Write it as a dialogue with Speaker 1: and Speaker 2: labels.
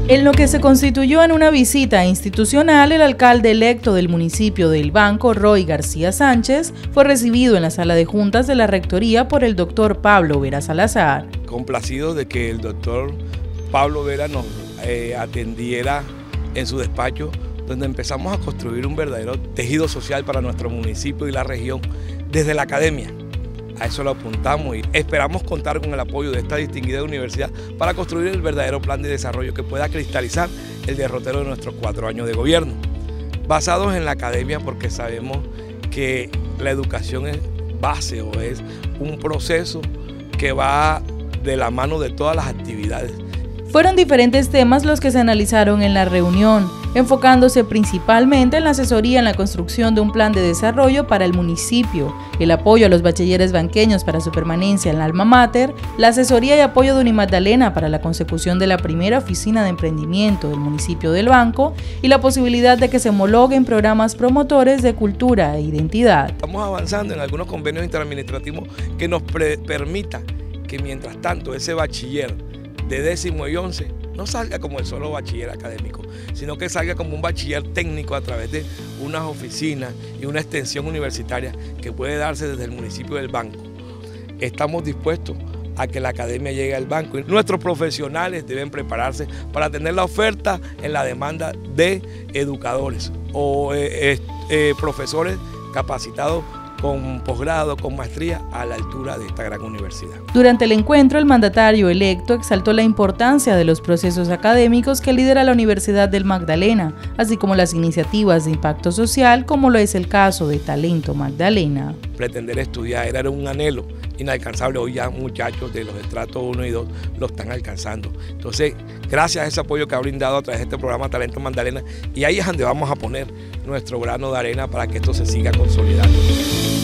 Speaker 1: En lo que se constituyó en una visita institucional, el alcalde electo del municipio de El Banco, Roy García Sánchez, fue recibido en la sala de juntas de la rectoría por el doctor Pablo Vera Salazar.
Speaker 2: Complacido de que el doctor Pablo Vera nos atendiera en su despacho, donde empezamos a construir un verdadero tejido social para nuestro municipio y la región desde la academia. A eso lo apuntamos y esperamos contar con el apoyo de esta distinguida universidad para construir el verdadero plan de desarrollo que pueda cristalizar el derrotero de nuestros 4 años de gobierno. Basados en la academia, porque sabemos que la educación es base o es un proceso que va de la mano de todas las actividades.
Speaker 1: Fueron diferentes temas los que se analizaron en la reunión, enfocándose principalmente en la asesoría en la construcción de un plan de desarrollo para el municipio, el apoyo a los bachilleres banqueños para su permanencia en la alma mater, la asesoría y apoyo de Unimagdalena para la consecución de la primera oficina de emprendimiento del municipio del Banco y la posibilidad de que se homologuen programas promotores de cultura e identidad.
Speaker 2: Estamos avanzando en algunos convenios interadministrativos que nos permita que mientras tanto ese bachiller de 10º y 11 no salga como el solo bachiller académico, sino que salga como un bachiller técnico a través de unas oficinas y una extensión universitaria que puede darse desde el municipio del Banco. Estamos dispuestos a que la academia llegue al Banco y nuestros profesionales deben prepararse para tener la oferta en la demanda de educadores o profesores capacitados con posgrado, con maestría a la altura de esta gran universidad.
Speaker 1: Durante el encuentro, el mandatario electo exaltó la importancia de los procesos académicos que lidera la Universidad del Magdalena, así como las iniciativas de impacto social, como lo es el caso de Talento Magdalena.
Speaker 2: Pretender estudiar era un anhelo inalcanzable. Hoy ya muchachos de los estratos 1 y 2 lo están alcanzando. Entonces, gracias a ese apoyo que ha brindado a través de este programa Talento Magdalena, y ahí es donde vamos a poner nuestro grano de arena para que esto se siga consolidando.